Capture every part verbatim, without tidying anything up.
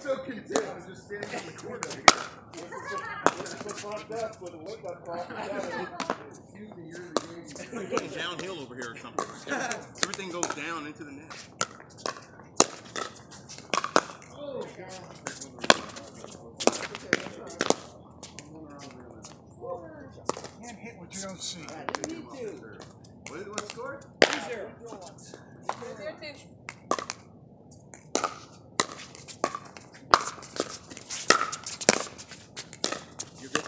so content I'm just standing in the corner. We're going downhill over here or something. Everything goes down into the net. Oh, God. Can't hit what you don't see. Right, you need to. What did one score? two zero. You're good.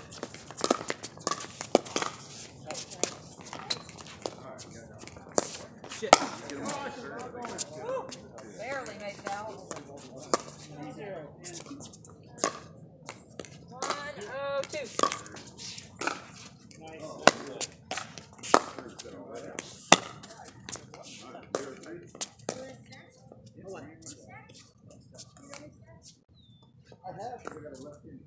Shit. Woo. Barely made it out. one oh two. I have, because I got a left hand.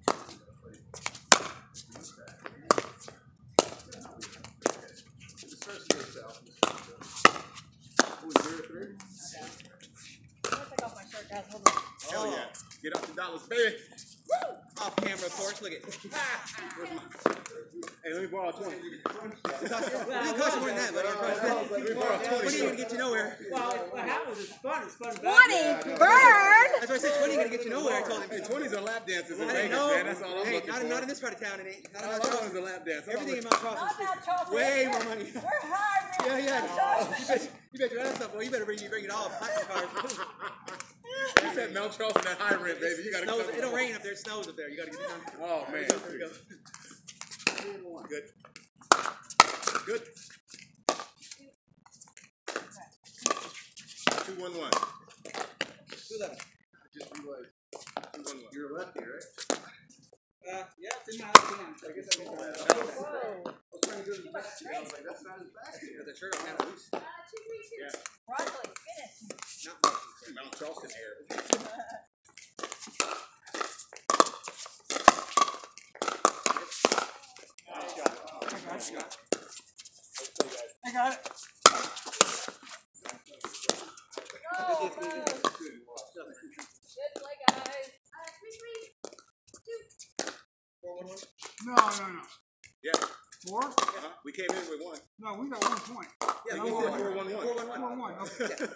It starts to go south. Oh, zero three? I'm gonna take off my shirt, guys. Hold on. Hell yeah. Get up to dollars, baby. Woo! Off camera, of course. Look at it. Hey, let me borrow twenty. It cost more than that, buddy. Let me borrow twenty. twenty ain't gonna get you nowhere. Well, what happens is fun. It's fun. twenty. Burn. That's why I said twenty ain't gonna get you nowhere. I told him. Hey, twenties are lap dances in I didn't Vegas, know. man. That's all I'm Hey, looking not, for. not in this part of town, it ain't. Not in All Mount I want Charleston. is a lap dance. Everything in Mount Charleston. Not that Charleston. Way more money. We're high. Yeah, yeah. You bet, you bet your ass up, boy. You better bring, you bring it all. Platinum cars. You said Mount Charleston at high rent, baby. You gotta Snows, come. it don't rain up there. It snows up there. You gotta get it done. Oh, man. There we go. Good. Good. Two one one. Two eleven. I just realized Two one one. you're a lefty, right? Uh, yeah, it's in my left hand. I guess I mean that. Whoa. I was trying to go to the back. I was like, that's not his back. Got the shirt on kind of loose. Yeah. Broccoli, finish. Not much. Mount Charleston air. I got it. Go, Buzz. Good play, guys. Four one one. No, no, no. Yeah. Four? Uh-huh. We came in with one. No, we got one point. Yeah, We we said said four one one. Four one one. Four one. Okay. Yeah.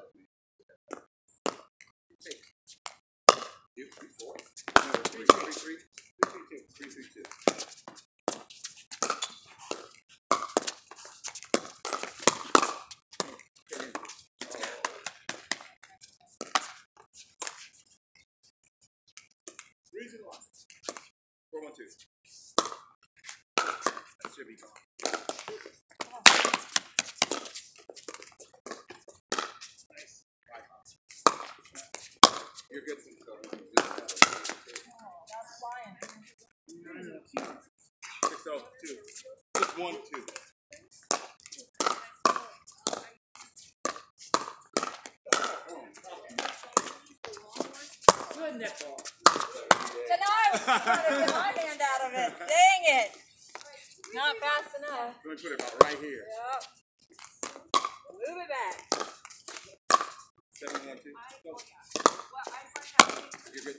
You, you four? No, three, three, three. Three, three, two. Reason one. Four one two. That should be gone. Nice. You're good for the That's flying. Six oh two. Six one two. Good netball. Tonight was trying to get my hand out of it. Dang it. Not fast enough. Let me put it about right here. Yep. Move it back. Seven one two. You're good.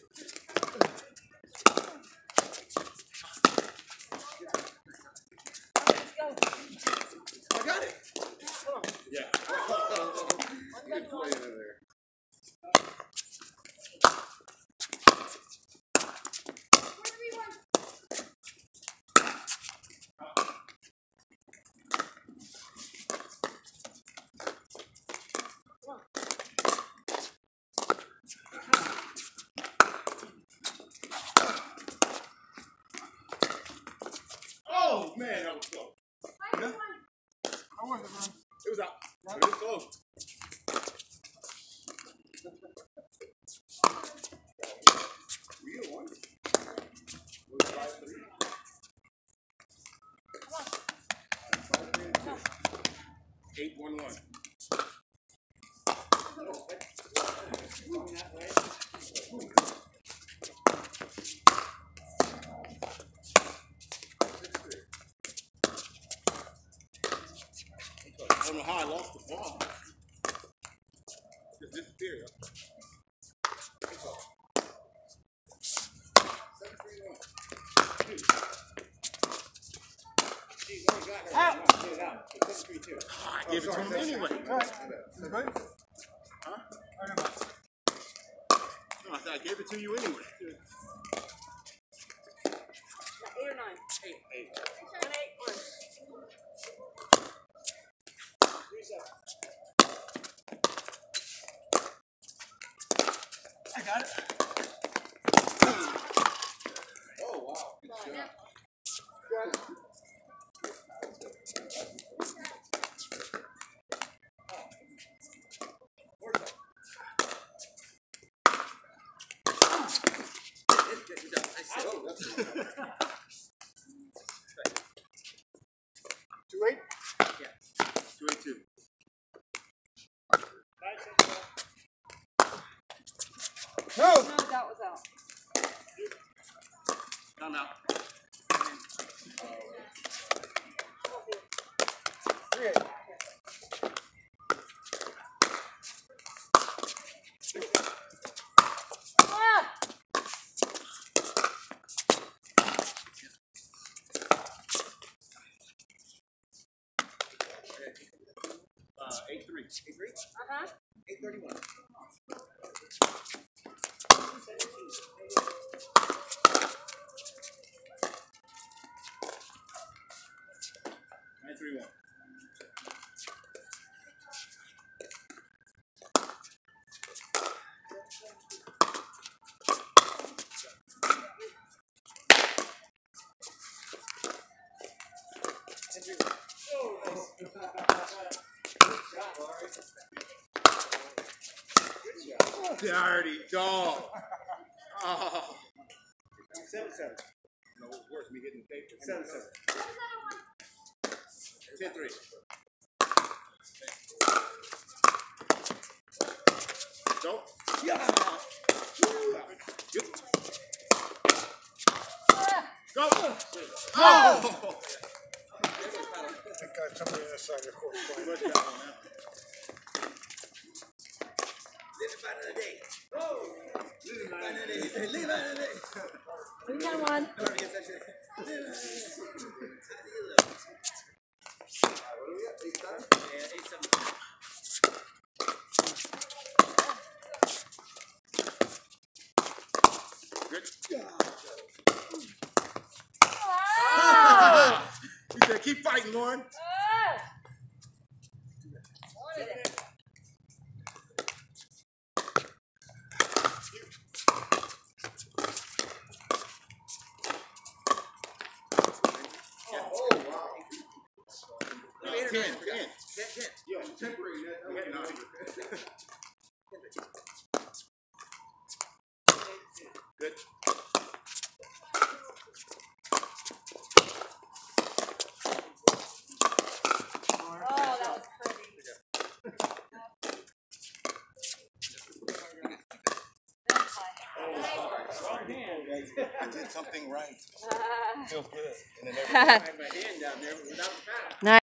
Let's go. I got it. Yeah. Good play in there. I gave it to him anyway. All right. Good? Huh? Oh, never mind. No, I said I gave it to you anyway. Eight or nine? Eight. Eight. One eight, one. I got it. Oh, wow. Good job. Oh, that's a Two eight. Two eight two. No. No, that was out. Time out. Three eight. Ah! Uh, eight three. eight three? Uh-huh. eight thirty-one. Nine three one. Dirty dog. Oh. Seven seven. No, it's worse. Me hitting the paper. Seven seven. Ten three. Go. Yeah. Good. Ah! Go. Oh. I think I got somebody on the side of the court. Good job on that. Living by another day. Oh. Living by another day. Living by another day. We got one. I don't get that shit. What do we got? Eight seven? Yeah, eight seven. Good. Ah! He said, keep fighting, Lauren. Ah! Wanted it. Oh, wow. Uh, ten, ten. Ten, ten. Yo, temporary. Yeah, no. Good. Oh, that was pretty. I did something right. Ah. Feels good. And then I had my hand down there without the paddle. Nice.